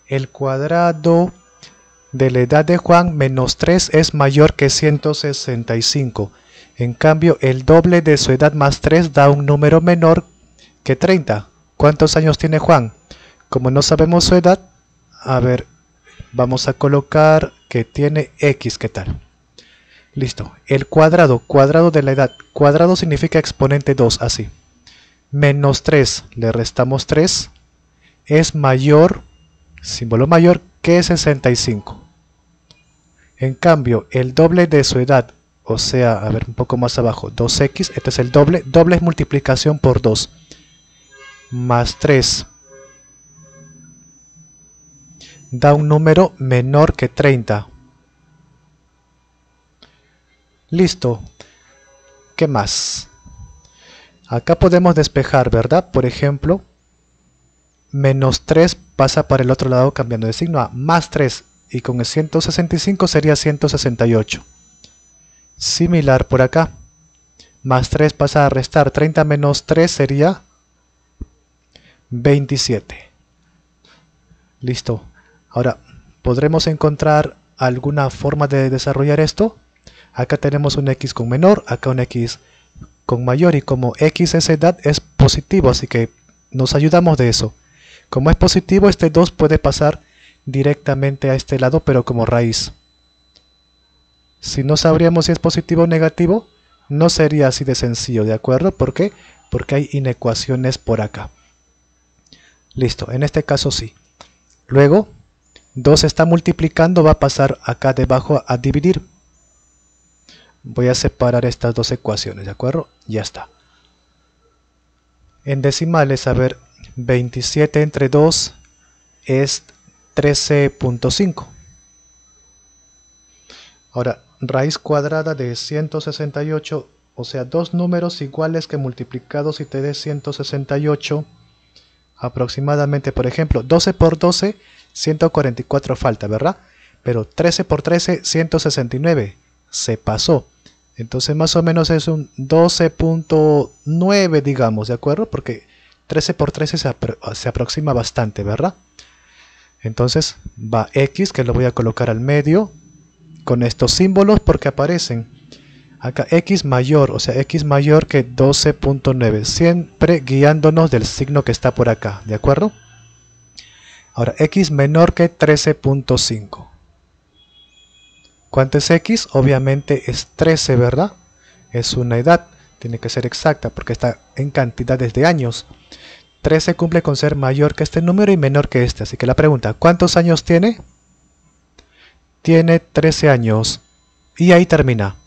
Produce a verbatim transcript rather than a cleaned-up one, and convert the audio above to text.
el cuadrado de la edad de Juan menos tres es mayor que ciento sesenta y cinco. En cambio, el doble de su edad más tres da un número menor que treinta. ¿Cuántos años tiene Juan? Como no sabemos su edad, a ver, vamos a colocar que tiene X, ¿qué tal? Listo. El cuadrado, cuadrado de la edad. Cuadrado significa exponente dos, así. Menos tres, le restamos tres. Es mayor, símbolo mayor, que sesenta y cinco. En cambio, el doble de su edad, o sea, a ver un poco más abajo, dos equis, este es el doble. Doble es multiplicación por dos. Más tres. Da un número menor que treinta. Listo. ¿Qué más? Acá podemos despejar, ¿verdad? Por ejemplo, menos tres pasa para el otro lado cambiando de signo a más tres. Y con el ciento sesenta y cinco sería ciento sesenta y ocho. Similar por acá. Más tres pasa a restar. treinta menos tres sería veintisiete. Listo. Ahora, ¿podremos encontrar alguna forma de desarrollar esto? Acá tenemos un X con menor, acá un X con mayor, y como X es edad es positivo, así que nos ayudamos de eso. Como es positivo, este dos puede pasar directamente a este lado, pero como raíz. Si no sabríamos si es positivo o negativo, no sería así de sencillo, ¿de acuerdo? ¿Por qué? Porque hay inecuaciones por acá. Listo, en este caso sí. Luego, dos está multiplicando, va a pasar acá debajo a dividir. Voy a separar estas dos ecuaciones, ¿de acuerdo? Ya está. En decimales, a ver, veintisiete entre dos es trece punto cinco. Ahora, raíz cuadrada de ciento sesenta y ocho, o sea, dos números iguales que multiplicados y te dé ciento sesenta y ocho, aproximadamente, por ejemplo, doce por doce, ciento cuarenta y cuatro falta, ¿verdad? Pero trece por trece, ciento sesenta y nueve, se pasó. Entonces más o menos es un doce punto nueve, digamos, ¿de acuerdo? Porque trece por trece se, apro se aproxima bastante, ¿verdad? Entonces va X, que lo voy a colocar al medio, con estos símbolos porque aparecen. Acá X mayor, o sea, X mayor que doce punto nueve, siempre guiándonos del signo que está por acá, ¿de acuerdo? Ahora, X menor que trece punto cinco. ¿Cuánto es X? Obviamente es trece, ¿verdad? Es una edad, tiene que ser exacta porque está en cantidades de años. trece cumple con ser mayor que este número y menor que este. Así que la pregunta, ¿cuántos años tiene? Tiene trece años. Y ahí termina.